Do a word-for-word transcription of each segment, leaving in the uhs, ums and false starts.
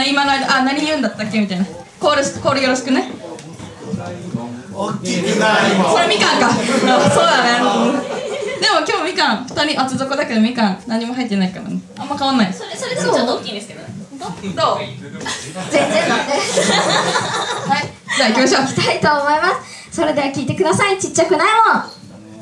今の間、あ、何言うんだったっけみたいな。コールコールよろしくね。 大きくないもん。 これみかんか。そうだね。でも今日みかんふたり厚底だけどみかん何も入ってないからね。あんま変わんない。 それそれでもちょっと大きいんですけどね。 どう？ 全然なんではい。じゃあ行きましょう。 いきたいと思います。それでは聞いてください。ちっちゃくないもん。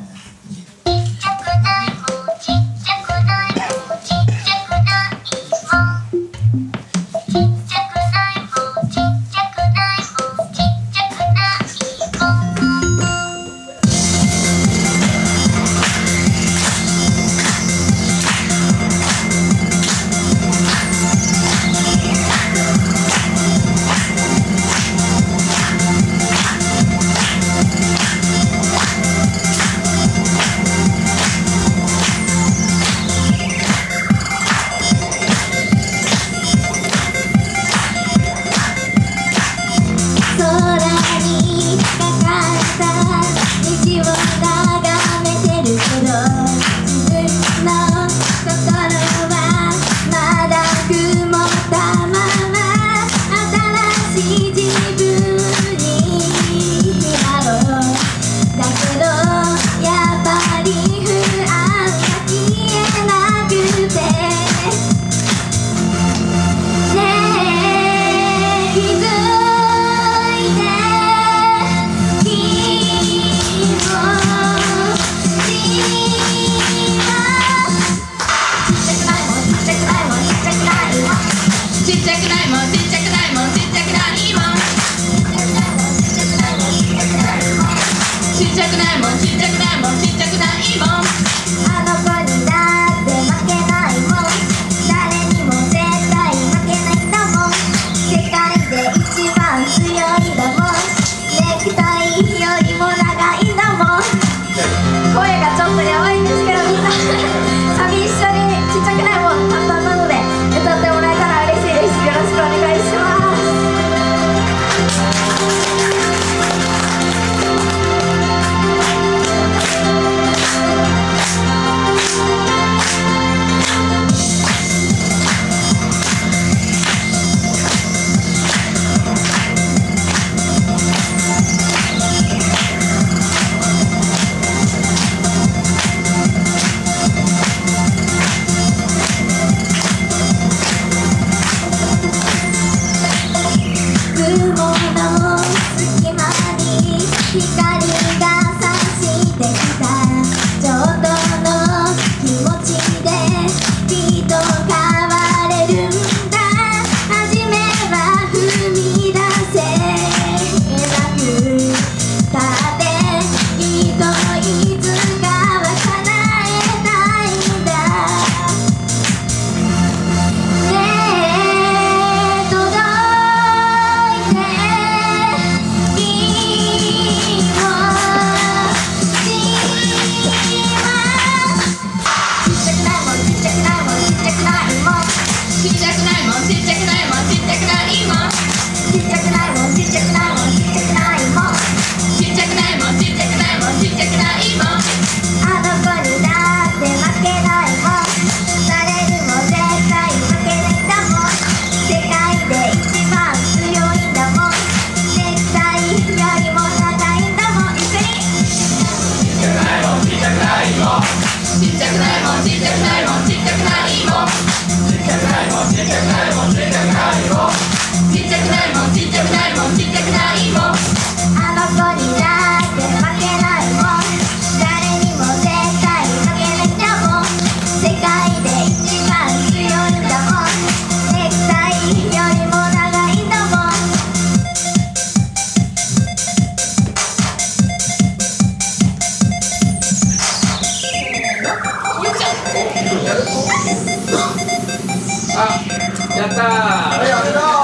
やったー。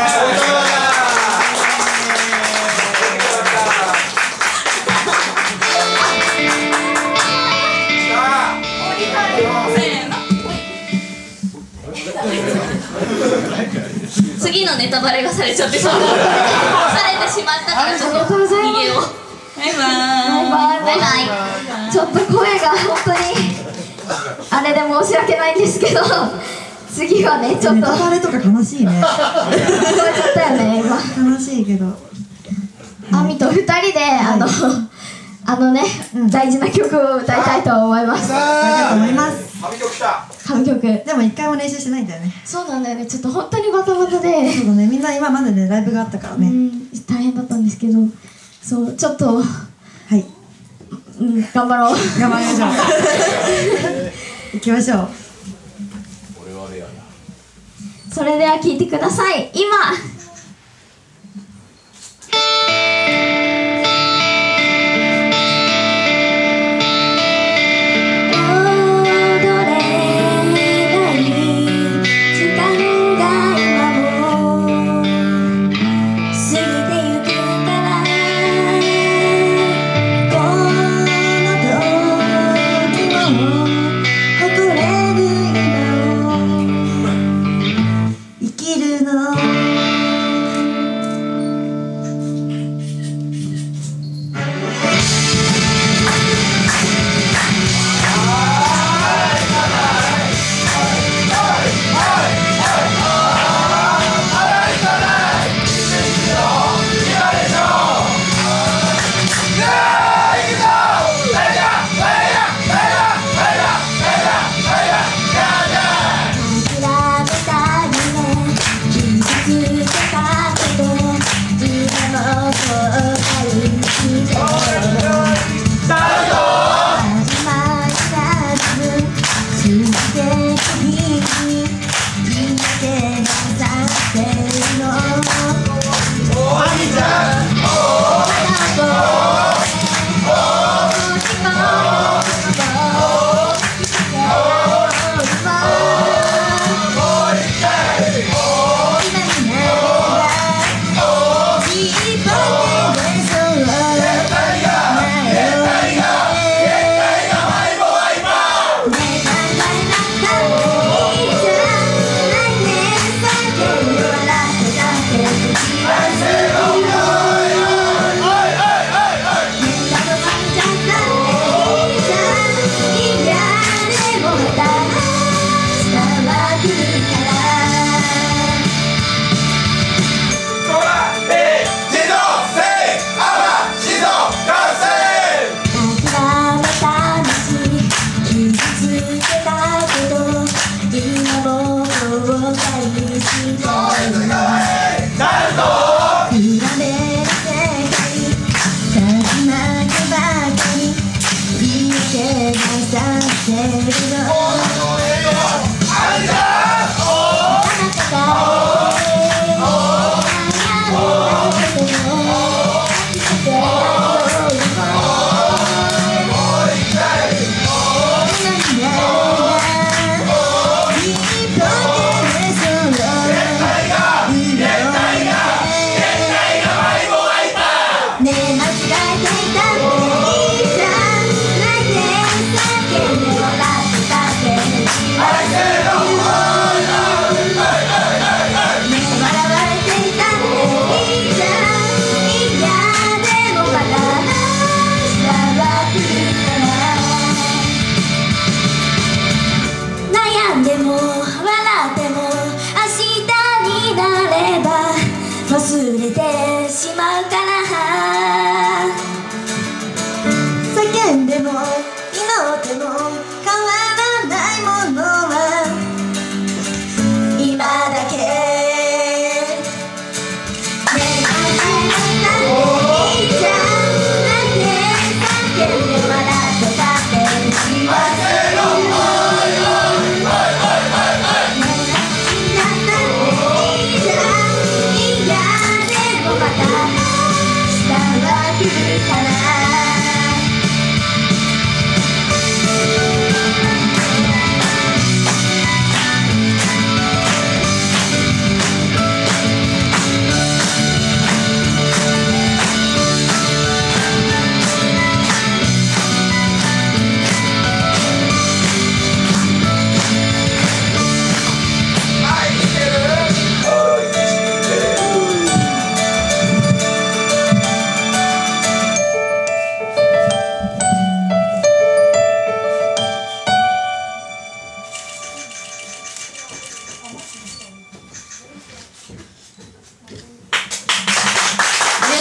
次のネタバレがされちゃってしまったされてしまったからちょっと逃げよう。 バイバーイ。 バイバイバイバイ。ちょっと声が本当にあれで申し訳ないんですけど、 次はねちょっとネタバレとか悲しいね。 聞こえちゃったよね今。 悲しいけど。 あみとふたりで、あのあのね、大事な曲を歌いたいと思います。 ありがとうございます。 神曲来た。 神曲。 でも一回も練習してないんだよね。 そうなんだよね。ちょっと本当にバタバタで、 そうだね。みんな今までねライブがあったからね。 うん大変だったんですけど、そうちょっとはい。 うん頑張ろう。 頑張りましょう。行きましょう。 それでは聴いてください。今。 諦めた夢、現実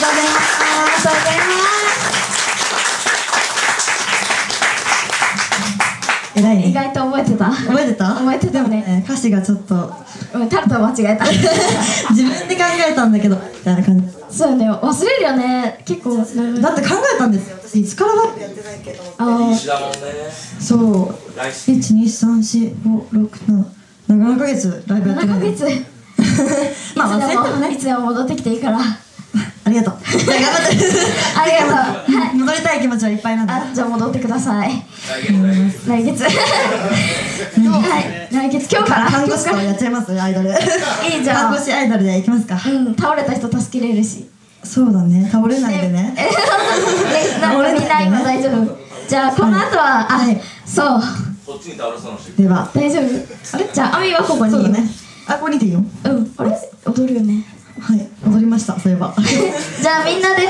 とうございます。 ありがとうございえらいね。 ます。意外と覚えてた。 覚えてた？ 覚えてたね。 えー歌詞がちょっとうん、タルト間違えた。 自分で考えたんだけどみたいな感じ。 そうよね、忘れるよね。結構。 だって考えたんですよ。私いつからだってやってないけど。 あの一緒だもんね。 そう。いち、に、さん、よん、ご、ろく、なな、ななかげつライブやって 7 ない。 ヶ月。いまあ忘れてもつでもね。 いつでも戻ってきていいから。 ありがとう。じゃあ頑張って。 ありがとう。はい。 戻りたい気持ちはいっぱいなんで。 あ、じゃあ戻ってください。 来月来月。 来月。はい。来月今日から。 看護師とやっちゃいますアイドル。 いいじゃん。 看護師アイドルで行きますか。 うん、倒れた人助けれるし。 そうだね。倒れないでね。 え、なんかみんな今大丈夫。じゃあこの後は、あ、そう。 こっちに倒れそうな人。 では。 大丈夫。あれ、じゃあアミはここに。 そうだね。あ、ここにいていいよ。 うん。あれ、踊るよね。 はい。踊りました。そういえば。 じゃあみんなで